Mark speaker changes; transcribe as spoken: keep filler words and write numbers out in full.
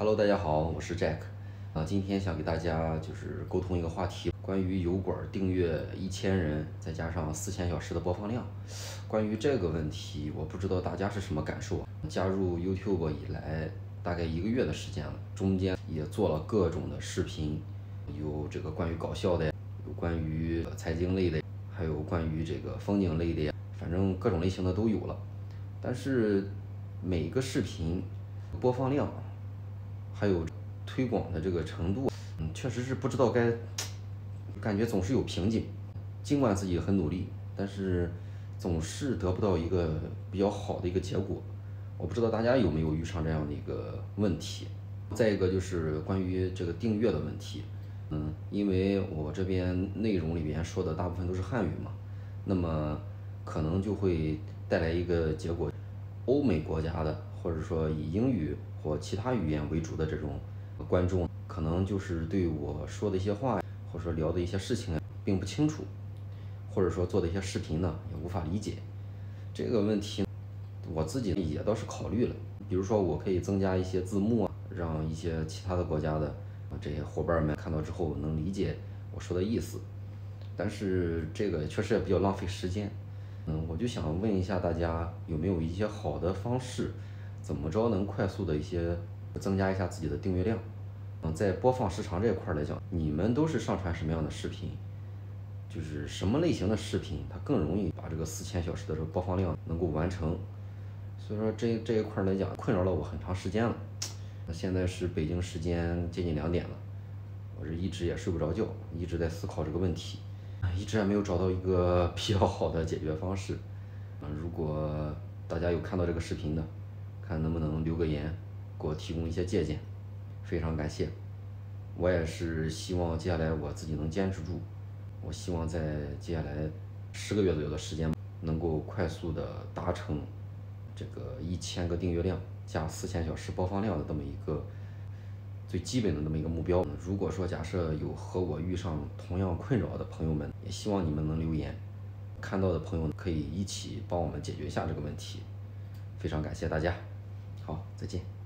Speaker 1: Hello，大家好，我是 Jack，啊，今天想给大家就是沟通一个话题，关于油管订阅一千人，再加上四千小时的播放量。关于这个问题，我不知道大家是什么感受。加入 YouTube 以来，大概一个月的时间了，中间也做了各种的视频，有这个关于搞笑的，有关于财经类的，还有关于这个风景类的呀，反正各种类型的都有了。但是每个视频播放量，还有推广的这个程度，嗯，确实是不知道该，感觉总是有瓶颈。尽管自己很努力，但是总是得不到一个比较好的一个结果。我不知道大家有没有遇上这样的一个问题。再一个就是关于这个订阅的问题，嗯，因为我这边内容里边说的大部分都是汉语嘛，那么可能就会带来一个结果，欧美国家的或者说以英语或其他语言为主的这种观众，可能就是对我说的一些话，或者说聊的一些事情并不清楚，或者说做的一些视频呢也无法理解。这个问题我自己也倒是考虑了，比如说我可以增加一些字幕啊，让一些其他的国家的这些伙伴们看到之后能理解我说的意思。但是这个确实也比较浪费时间。嗯，我就想问一下大家有没有一些好的方式，怎么着能快速的一些增加一下自己的订阅量？嗯，在播放时长这一块来讲，你们都是上传什么样的视频？就是什么类型的视频，它更容易把这个四千小时的这个播放量能够完成？所以说这这一块来讲，困扰了我很长时间了。那现在是北京时间接近两点了，我这一直也睡不着觉，一直在思考这个问题，一直还没有找到一个比较好的解决方式。啊，如果大家有看到这个视频的，看能不能留个言，给我提供一些借鉴，非常感谢。我也是希望接下来我自己能坚持住，我希望在接下来十个月左右的时间，能够快速的达成这个一千个订阅量加四千小时播放量的这么一个最基本的这么一个目标。如果说假设有和我遇上同样困扰的朋友们，也希望你们能留言，看到的朋友可以一起帮我们解决一下这个问题。非常感谢大家，好，再见。